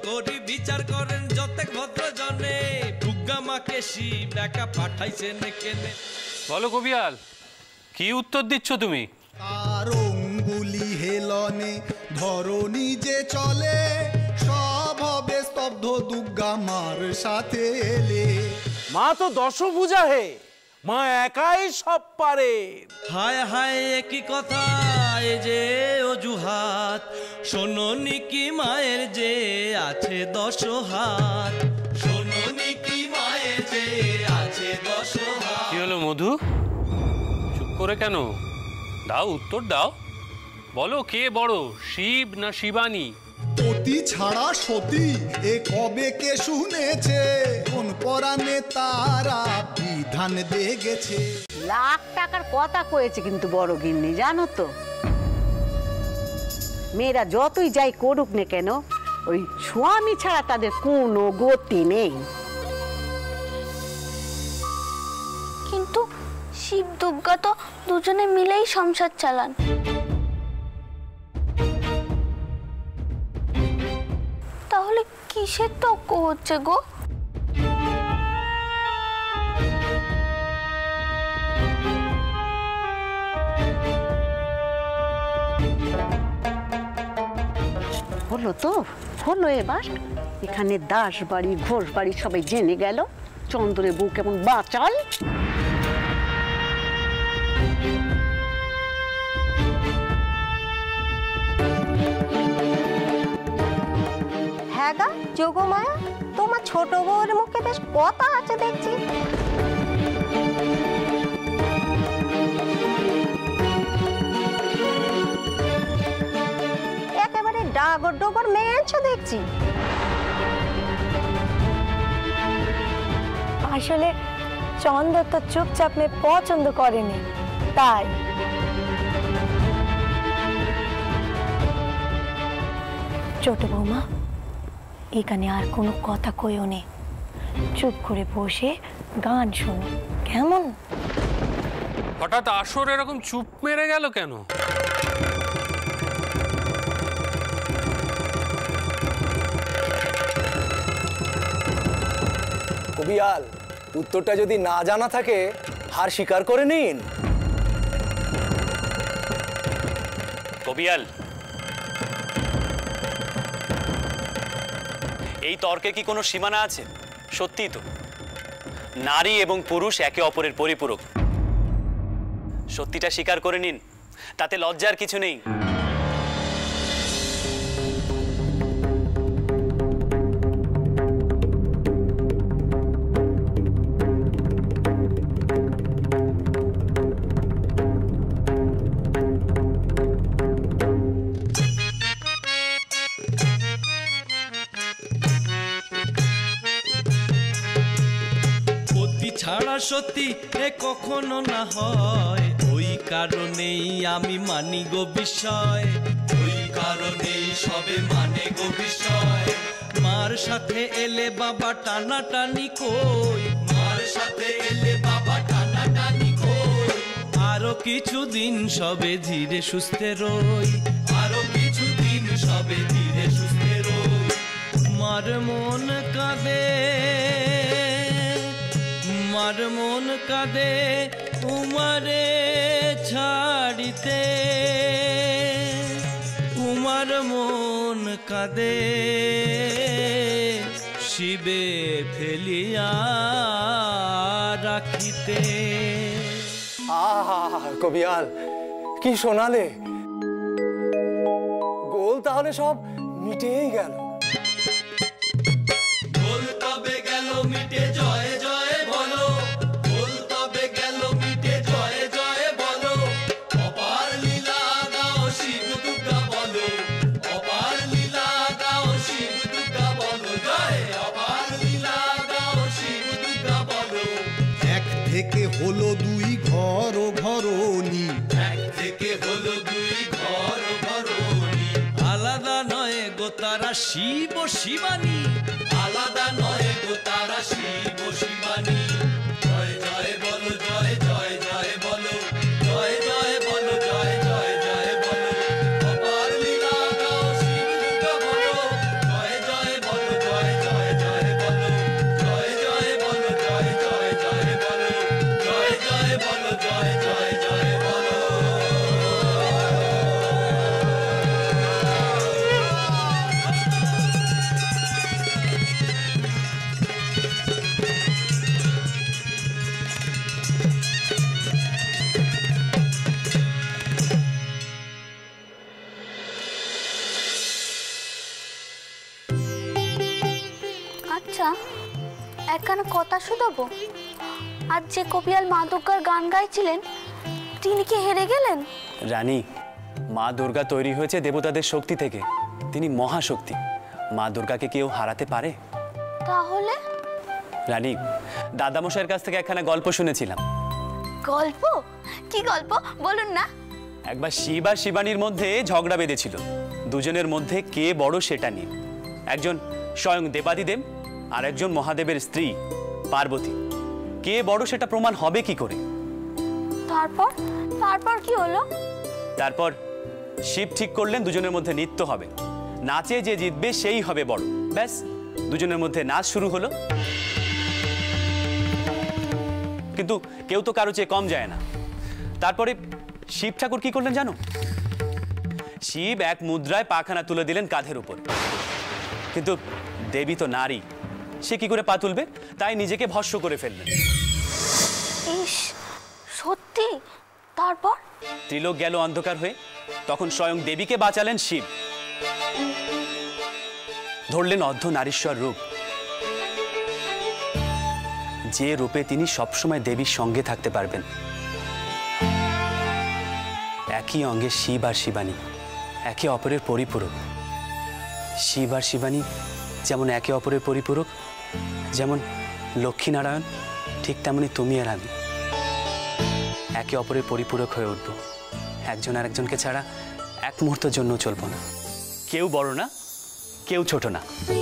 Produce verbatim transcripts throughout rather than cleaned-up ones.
করি বিচার করেন যতেক ভদ্র জনে দুর্গা মাকে শিব একা পাঠাইছেন কেনে। বলো কবিয়াল, কি উত্তর দিচ্ছ তুমি? তার অঙ্গুলি হেলনে ধরণী যে চলে, সব হবে স্তব্ধ দুর্গা মার সাথে এলে। মা তো দশভুজা হে, মা একাই সব পারে। হায় হায় একই কথা এ যে অজুহাত, শোনোনি কি মায়ের যে আছে দশ হাত, শোনোনি কি মায়ের যে আছে দশ হাত। কি হলো মধু, চুপ করে কেন? দাও উত্তর দাও, বলো কে বড়, শিব না শিবানী? অতি ছাড়া সতী এ কবে কে শুনেছে, কোন পরাণে তারা বিধান দিয়ে গেছে। লাখ টাকার কথা কয়েছে কিন্তু বড় গিন্নি, জানো তো মেয়েরা যতই যাই করুক না কেন ওই স্বামী ছাড়া তাদের কোনো গতি নেই। কিন্তু শিব দুর্গা তো দুজনে মিলেই সংসার চালান। তাহলে কিসের তর্ক হচ্ছে গো? হলো তো হলো, এবার এখানে দাস বাড়ি ঘোষ বাড়ি সবাই জেনে গেল চন্দ্রের বউ কেমন বাচাল। হ্যাঁ গা যোগমায়া, তোমার ছোট বউয়ের মুখে বেশ কথা আছে দেখছি। একেবারে ডাগর ডগর মেয়ে আনছো দেখছি। আসলে চন্দ্র তো চুপচাপ মেয়ে পছন্দ করেনি, তাই। ছোট বৌমা, এখানে আর কোনো কথা কইও নেই, চুপ করে বসে গান শোনো, কেমন? হঠাৎ আসর এরকম চুপ মেরে গেল কেন? কবিয়াল, উত্তরটা যদি না জানা থাকে হার স্বীকার করে নিন। কবিয়াল, এই তর্কে কি কোনো সীমানা আছে? সত্যি তো নারী এবং পুরুষ একে অপরের পরিপূরক। সত্যিটা স্বীকার করে নিন, তাতে লজ্জার কিছু নেই। ছাড়া সত্যি এ কখনো না হয়, ওই কারণেই আমি মানি গো বিষয়, ওই কারণেই সবে মানে গো বিষয়। মার সাথে এলে বাবা টানা টানি কই, মার সাথে এলে বাবা টানা টানি কই। আরো কিছুদিন সবে ধীরে সুস্থে রই, আরো কিছুদিন সবে ধীরে সুস্থে রই। মার মন কাঁদে, মার মন কাঁদে উমারে ছাড়িতে, উমার মন কাঁদে শিবে ফেলিয়া রাখিতে। আহা কবিয়াল, কি শোনালে! গোল তাহলে সব মিটেই গেল। গোল তবে গেল মিটে, জয় জয় বলো, গোল তবে গেল মিটে, জয় জয় বলো। অপার লীলা গাও শিব দুর্গা বলো, অপার লীলা গাও শিব দুর্গা বলো, জয় অপার লীলা গাও শিব দুর্গা বলো। এক থেকে হলো দুই ঘর ঘরণী, এক থেকে হলো দুই ঘর ঘরণী। আলাদা নয় গো তারা শিব শিবানী, আলাদা নয় গো তারা শিব শিবানী। জয় জয় বলো, জয় জয় জয় বলো, জয় জয় বলো, জয় জয় জয় বলো। অপার লীলা গাও শিব দুর্গা বলো, জয় জয় বলো, একখানা কথা শোনাবো? আর যে কপিয়াল মা দুর্গার গান গাইছিলেন তিনি কি হেরে গেলেন? রানী, মা দুর্গা তৈরি হয়েছে দেবতাদের শক্তি থেকে। তিনি মহাশক্তি। মা দুর্গাকে কেউ হারাতে পারে? তাহলে? রানী, দাদামশাইয়ের কাছ থেকে একখানা গল্প শুনেছিলাম। গল্প? কি গল্প বলুন না। একবার শিব আর শিবানীর মধ্যে ঝগড়া বেঁধেছিল, দুজনের মধ্যে কে বড় সেটা নিয়ে। একজন স্বয়ং দেবাদিদেব আর একজন মহাদেবের স্ত্রী পার্বতী। কে বড় সেটা প্রমাণ হবে কি করে? তারপর তারপর কি হলো? তারপর শিব ঠিক করলেন দুজনের মধ্যে নৃত্য হবে, নাচে যে জিতবে সেই হবে বড়। ব্যাস, দুজনের মধ্যে নাচ শুরু হলো। কিন্তু কেউ তো কারো চেয়ে কম যায় না। তারপরে শিব ঠাকুর কি করলেন জানো? শিব এক মুদ্রায় পাখানা তুলে দিলেন কাঁধের উপর। কিন্তু দেবী তো নারী, সে কি করে পা তুলবে? তাই নিজেকে ভস্ম করে ফেললেন। ইস, সত্যি? তারপর? ত্রিলোক গেল অন্ধকার হয়ে। তখন স্বয়ং দেবীকে বাঁচালেন শিব। ধরলেন অর্ধ নারীশ্বর রূপ, যে রূপে তিনি সবসময় দেবীর সঙ্গে থাকতে পারবেন। একই অঙ্গে শিব আর শিবানী, একে অপরের পরিপূরক। শিব আর শিবানী যেমন একে অপরের পরিপূরক, যেমন লক্ষ্মীনারায়ণ, ঠিক তেমনি তুমি আর আমি একে অপরের পরিপূরক হয়ে উঠব। একজন আর একজনকে ছাড়া এক মুহূর্তের জন্য চলব না। কেউ বড় না, কেউ ছোট না।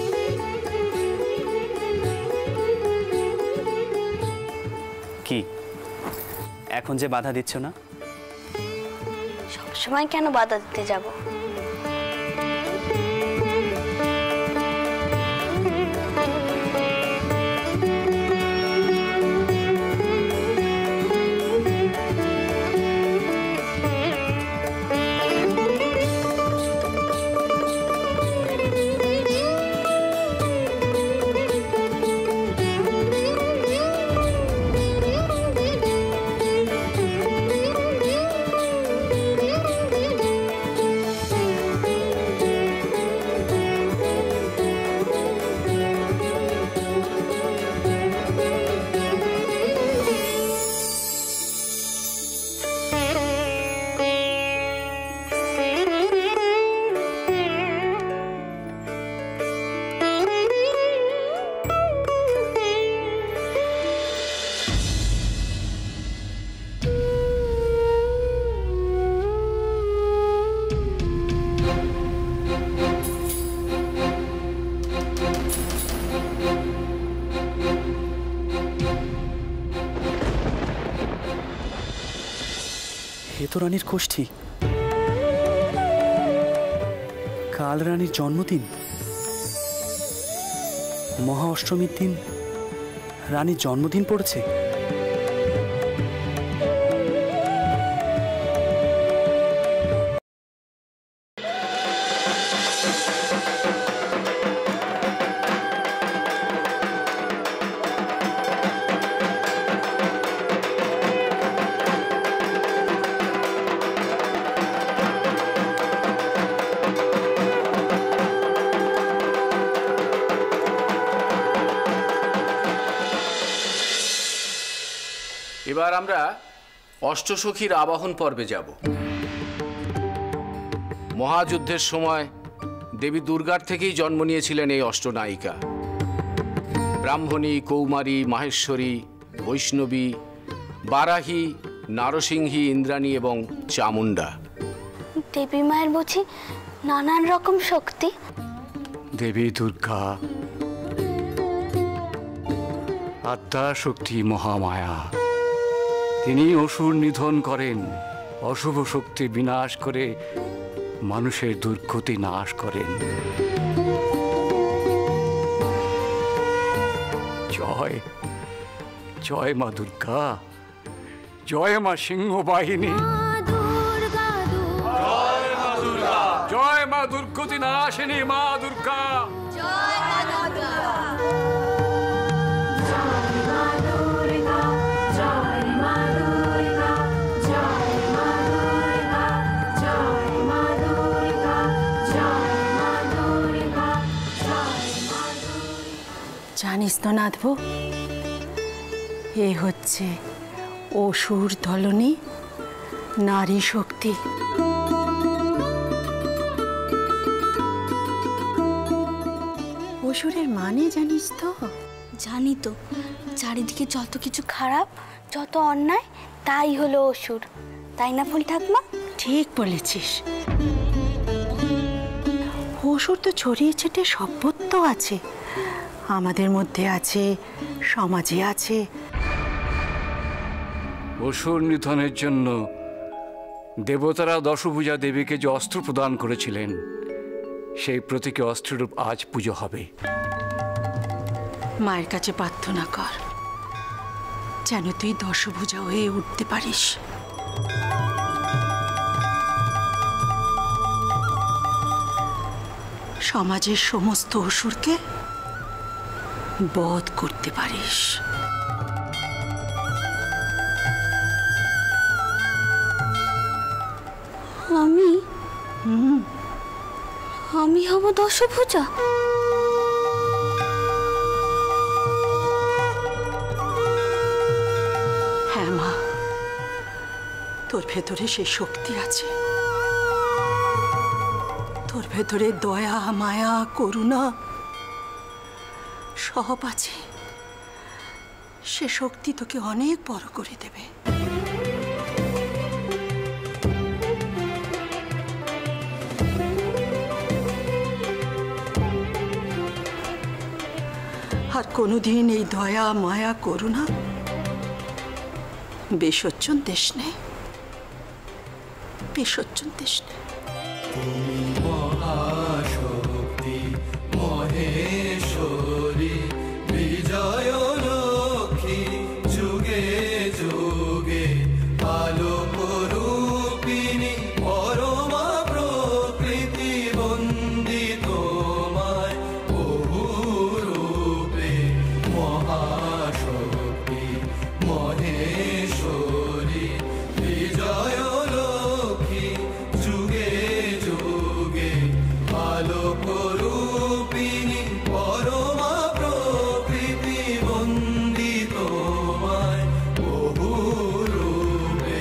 কি এখন যে বাধা দিচ্ছ না? সবসময় কেন বাধা দিতে যাব? এ তো রানীর কোষ্ঠী। কাল রানীর জন্মদিন, মহা অষ্টমীর দিন রানীর জন্মদিন পড়েছে। এবার আমরা অষ্টসখীর আবাহন পর্বে যাব। মহাযুদ্ধের সময় দেবী দুর্গার থেকেই জন্ম নিয়েছিলেন এই অষ্টনায়িকা। ব্রাহ্মণী, কৌমারী, মাহেশ্বরী, বৈষ্ণবী, বারাহী, নারসিংহী, ইন্দ্রাণী এবং চামুণ্ডা। দেবী মায়ের বুঝি নানান রকম শক্তি? দেবী দুর্গা আদ্যা শক্তি মহামায়া। তিনি অসুর নিধন করেন, অশুভ শক্তি বিনাশ করে মানুষের দুর্গতি নাশ করেন। জয় জয় মা দুর্গা, জয় মা সিংহ বাহিনী, জয় মা দুর্গতি নাশিনী মা দুর্গা। জানিস তো নাথবু, এ হচ্ছে অসুর দলনী নারী শক্তি। অসুরের মানে জানিস তো? জানি তো, চারিদিকে যত কিছু খারাপ, যত অন্যায়, তাই হলো অসুর, তাই না ফুল ঠাকুমা? ঠিক বলেছিস। অসুর তো ছড়িয়ে ছিটিয়ে সর্বত্র আছে, আমাদের মধ্যে আছে, সমাজে আছে। অসুর নিধনের জন্য দেবতারা দশভুজা দেবীকে যে অস্ত্র প্রদান করেছিলেন, সেই প্রতীকী অস্ত্ররূপ আজ পুজো হবে। মায়ের কাছে প্রার্থনা কর যেন তুই দশভুজা হয়ে উঠতে পারিস। সমাজের সমস্ত অসুরকে বধ করতে পারিস। আমি হুম আমি হব দশভুজা? হ্যাঁ মা, তোর ভেতরে সেই শক্তি আছে, তোর ভেতরে দয়া, মায়া, করুণা সব আছে। সে শক্তি তোকে অনেক বড় করে দেবে। আর কোনোদিন এই দয়া, মায়া, করুণা বিসর্জন দেশ নেই, বিসর্জন দেশ নেই। তুমি মহাশক্তি মহেশ্বরী বিজয় লক্ষ্মী যুগে যুগে আলোক রূপিণী পরমা প্রকৃতি বন্দি তোমায় বহু রূপে মহাশক্তি মহেশ্বরী বিজয় লক্ষ্মী যুগে যুগে আলোক রূপিণী পরমা প্রকৃতি বন্দি তোমায় বহু রূপে।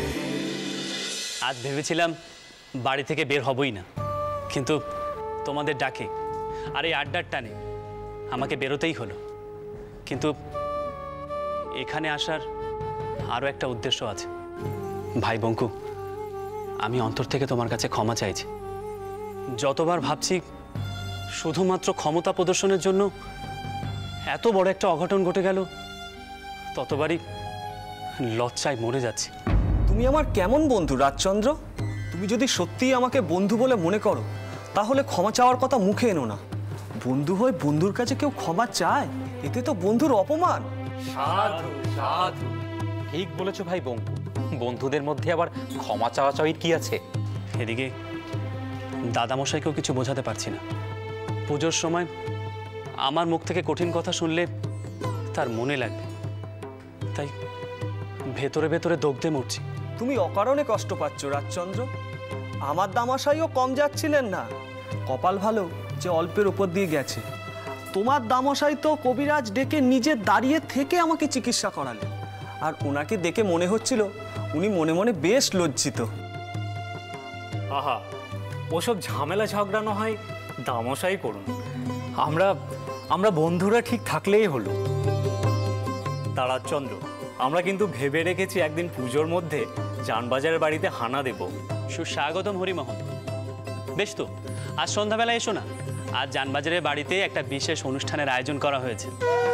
আজ ভেবেছিলাম বাড়ি থেকে বের হবই না, কিন্তু তোমাদের ডাকে আর এই আড্ডার টানে আমাকে বেরোতেই হলো। কিন্তু এখানে আসার আরও একটা উদ্দেশ্য আছে। ভাই বঙ্কু, আমি অন্তর থেকে তোমার কাছে ক্ষমা চাইছি। যতবার ভাবছি শুধুমাত্র ক্ষমতা প্রদর্শনের জন্য এত বড় একটা অঘটন ঘটে গেল, ততবারই লজ্জায় মরে যাচ্ছি। তুমি আমার কেমন বন্ধু রাজচন্দ্র? তুমি যদি সত্যিই আমাকে বন্ধু বলে মনে করো, তাহলে ক্ষমা চাওয়ার কথা মুখে এনো না। বন্ধু হয়ে বন্ধুর কাছে কেউ ক্ষমা চায়? এতে তো বন্ধুর অপমান। সাধু সাধু, ঠিক বলেছো ভাই বঙ্কু, বন্ধুদের মধ্যে আবার ক্ষমা চাওয়া চাওয়ির কি আছে? এদিকে দাদামশাইকেও কিছু বোঝাতে পারছি না। পুজোর সময় আমার মুখ থেকে কঠিন কথা শুনলে তার মনে লাগবে, তাই ভেতরে ভেতরে দগ্ধে মরছি। তুমি অকারণে কষ্ট পাচ্ছ রাজচন্দ্র। আমার দামাশাইও কম যাচ্ছিলেন না। কপাল ভালো যে অল্পের উপর দিয়ে গেছে। তোমার দামাশাই তো কবিরাজ ডেকে নিজে দাঁড়িয়ে থেকে আমাকে চিকিৎসা করালেন, আর ওনাকে দেখে মনে হচ্ছিল উনি মনে মনে বেশ লজ্জিত। আহা, ওসব ঝামেলা ঝগড়া না হয় দামশাই করুন, আমরা আমরা বন্ধুরা ঠিক থাকলেই হলো। তারাচন্দ্র, আমরা কিন্তু ভেবে রেখেছি একদিন পুজোর মধ্যে জানবাজারের বাড়িতে হানা দেব। সুস্বাগতম হরিমোহন। বেশ তো, আজ সন্ধ্যাবেলা এসো না। আজ জানবাজারের বাড়িতে একটা বিশেষ অনুষ্ঠানের আয়োজন করা হয়েছে।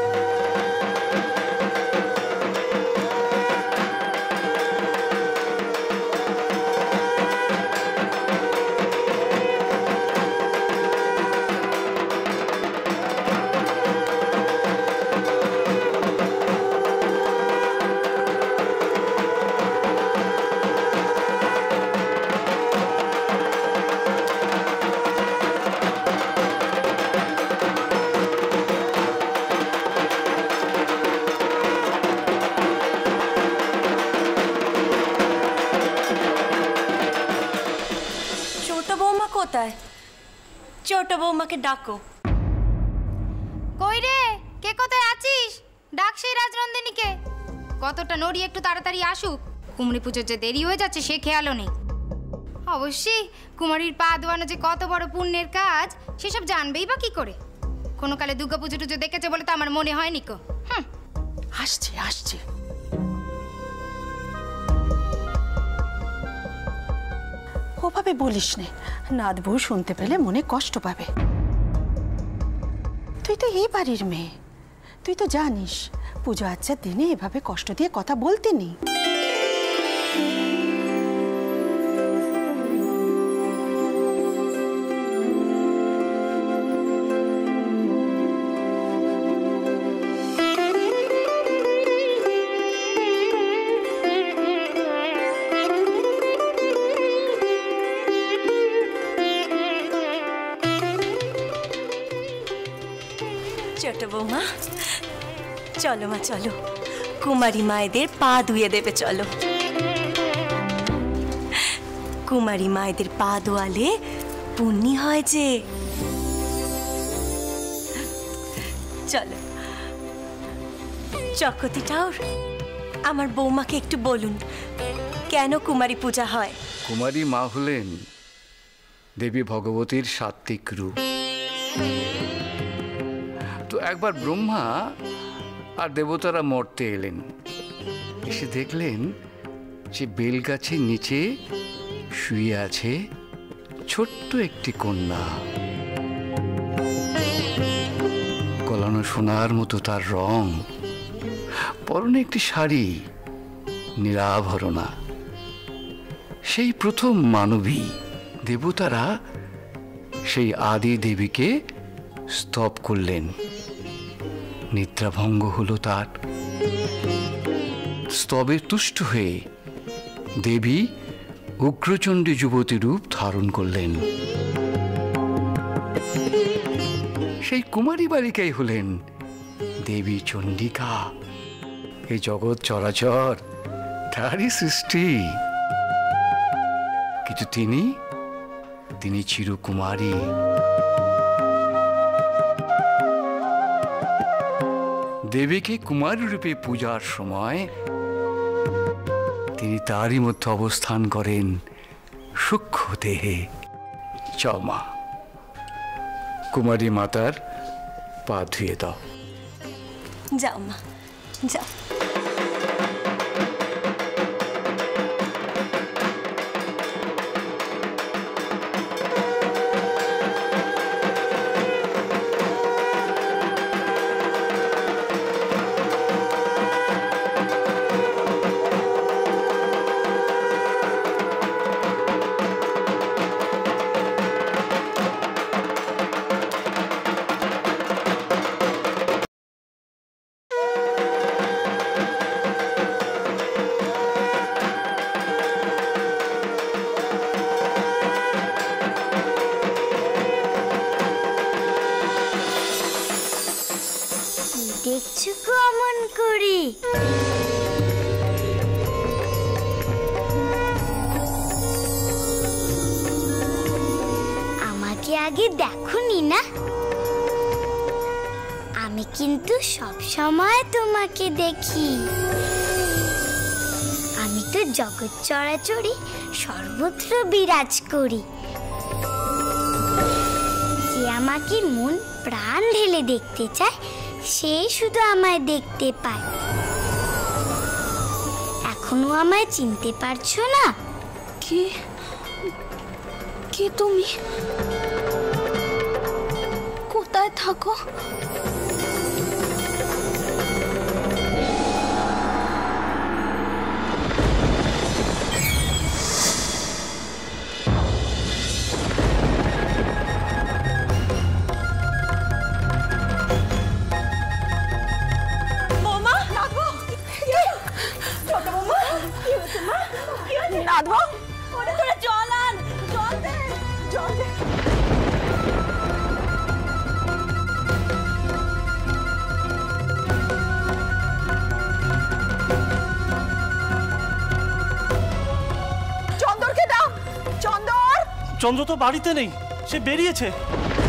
কোথায়? ছোট বৌমাকে ডাকো। কই রে, কে কোথায় আছিস? ডাক সেই রাজনন্দিনীকে। কতটা নড়ি একটু তাড়াতাড়ি আসুক। কুমারী পুজোর যে দেরি হয়ে যাচ্ছে সে খেয়ালও নেই। অবশ্যই কুমারীর পা ধোয়ানো যে কত বড় পুণ্যের কাজ সেসব জানবেই বা কি করে। কোনো কালে দুর্গা পুজো টুজো দেখেছে বলে তো আমার মনে হয়নি কো। হুম, আসছে আসছে। ওভাবে বলিস নে, নাত বউ শুনতে পেলে মনে কষ্ট পাবে। তুই তো এই বাড়ির মেয়ে, তুই তো জানিস পুজো আচ্ছার দিনে এভাবে কষ্ট দিয়ে কথা বলতে নেই। ছোট বৌমা চলো মা চলো, কুমারী মায়েদের পা ধুয়ে দেবে চলো। কুমারী মায়েদের পা ধোয়ালে পুণ্যি হয় যে। চলো চক্রতি ঠাকুর, আমার বৌমাকে একটু বলুন কেন কুমারী পূজা হয়। কুমারী মা হলেন দেবী ভগবতীর সাত্ত্বিক রূপ। তো একবার ব্রহ্মা আর দেবতারা মর্তে এলেন, এসে দেখলেন যে বেলগাছের নিচে শুয়ে আছে ছোট্ট একটি কন্যা। গলানো সোনার মতো তার রং, পরনে একটি শাড়ি, নীলাভরণা। সেই প্রথম মানবী। দেবতারা সেই আদি দেবীকে স্তব করলেন। নিদ্রাভঙ্গ হলো তার। স্তবে তুষ্ট হয়ে দেবী উগ্রচণ্ডী যুবতী রূপ ধারণ করলেন। সেই কুমারী বালিকাই হলেন দেবী চণ্ডিকা। এই জগৎ চরাচর তারই সৃষ্টি, কিন্তু তিনি তিনি চিরকুমারী। দেবীকে কুমারী রূপে পূজার সময় তিনি তারই মধ্যে অবস্থান করেন সূক্ষ্ম দেহে। চল মা, কুমারী মাতার পা ধুয়ে দাও। যাও মা যাও। দেখছো কেমন করে? আমাকে আগে দেখোনি না? আমি কিন্তু সব সময় তোমাকে দেখি। আমি তো জগৎ চরাচরে সর্বত্র বিরাজ করি। যে আমাকে মন প্রাণ ঢেলে দেখতে চায় সে শুধু আমায় দেখতে পায়। এখনো আমায় চিনতে পারছো না? কে কে তুমি? কোথায় থাকো? চন্দ্র তো বাড়িতে নেই, সে বেরিয়েছে।